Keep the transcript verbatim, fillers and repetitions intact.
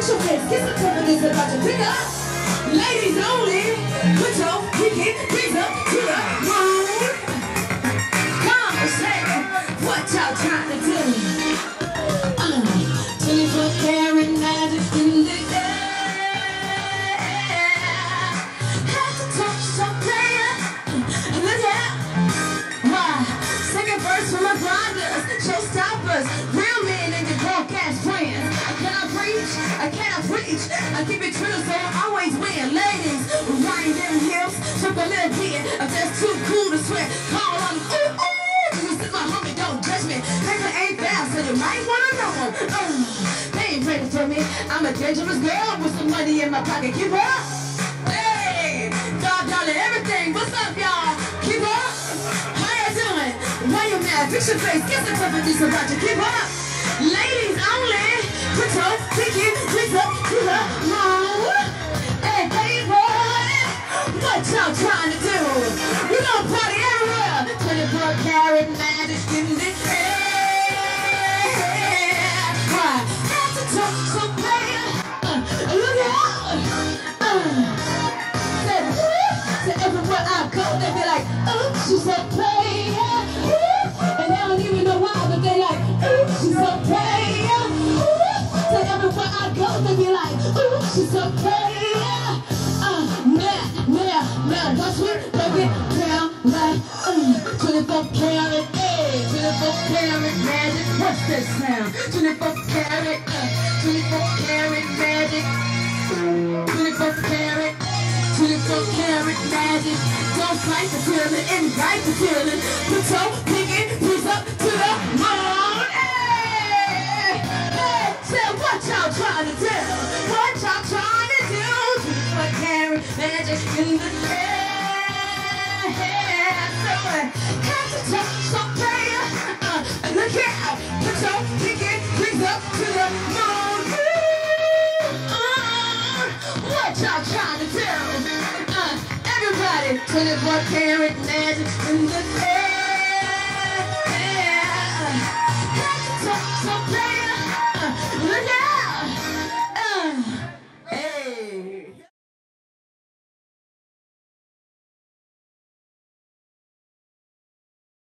fix your face, kiss the tip of this about to pick up. Ladies only, put your pinky rings up to the moon. Come on, say what y'all trying to do. Uh, twenty-four karat magic in the air. Have to touch some player. Look out. Why? Second verse from my grinders, showstoppers, real men and your broadcast friends. I cannot preach, I cannot preach. I keep it true, so I always win. Ladies, wind them hips, took a little bit. I'm just too cool to sweat. Call on ooh ooh. You sit my homie, don't judge me. Paper ain't fast, so you might wanna know. Uh, they ain't ready for me. I'm a dangerous girl with some money in my pocket. Keep up. Hey, God dollar everything. What's up, y'all? Keep up. How you doing? Why you mad? Fix your face. Get the top of this about you. Keep up. Ladies only. Put your pinky rings up to the moon. Hey, hey, boy. What y'all trying to do? We gonna party everywhere. twenty-four karat magic in the air. Why? Have to touch some player. Uh, look out. Uh, say, woo. Say everywhere I go, they be like, ooh, she's a player. Woo. And they don't even know why, but they like, ooh, she's a player. Woo. Say everywhere I go, they be like, ooh, she's a player. Uh, man, man, man, watch me, baby, down like, uh, twenty-four karat, hey, twenty-four karat magic. What's that sound? twenty-four karat, uh, twenty-four karat magic. twenty-four karat, twenty-four karat magic. Don't fight the feeling, invite the feeling. Put your pinky rings up to the moon. Hey, hey, say what y'all trying to do? What y'all trying to do? twenty-four karat magic in the air. So I have to touch some player. Uh, look out, put your pinky rings up to the moon. Uh, what y'all trying to do? Uh, everybody, twenty-four karat magic in the air.